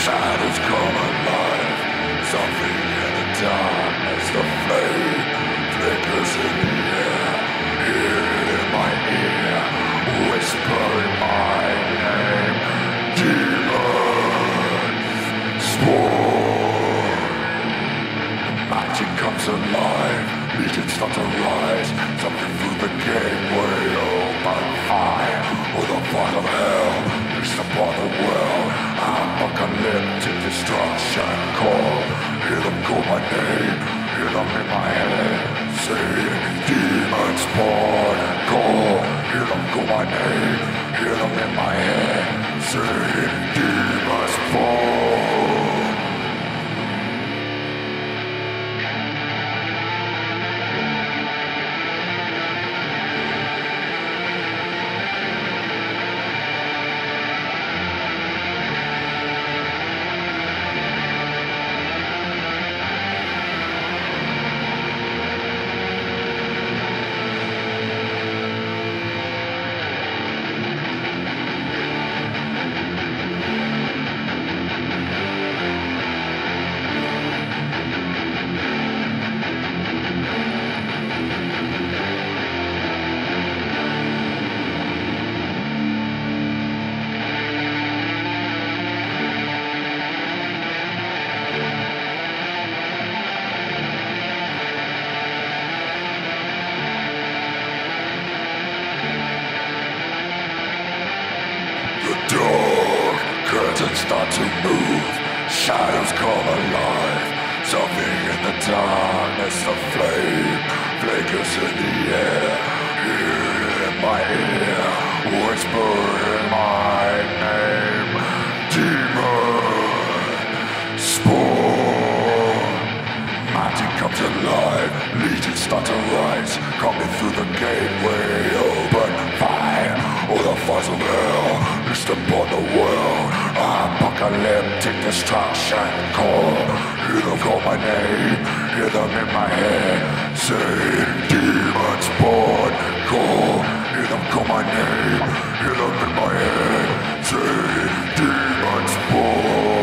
Shadows come alive. Something in the darkness, the flame flickers in the air. Hear it in my ear, whispering my name. Demon spawn. Magic comes alive, legions start to rise. Something through the gateway, open fire. With a fire of hell, reached upon the world. Apocalyptic destruction call. Hear them call my name, hear them in my head. Saying demons born, call. Hear them call my name, hear them in my head. Saying demons born. Dark curtains start to move, shadows come alive. Something in the darkness, the flame flickers in the air. Hear in my ear, whispering my name. Demon spawn. Magic comes alive, legions start to rise. Coming through the gateway, open fire. All the fires of hell, reached upon the world. Apocalyptic destruction call. Hear them call my name, hear them in my head. Saying demons born, call. Hear them call my name, hear them in my head. Saying demons born.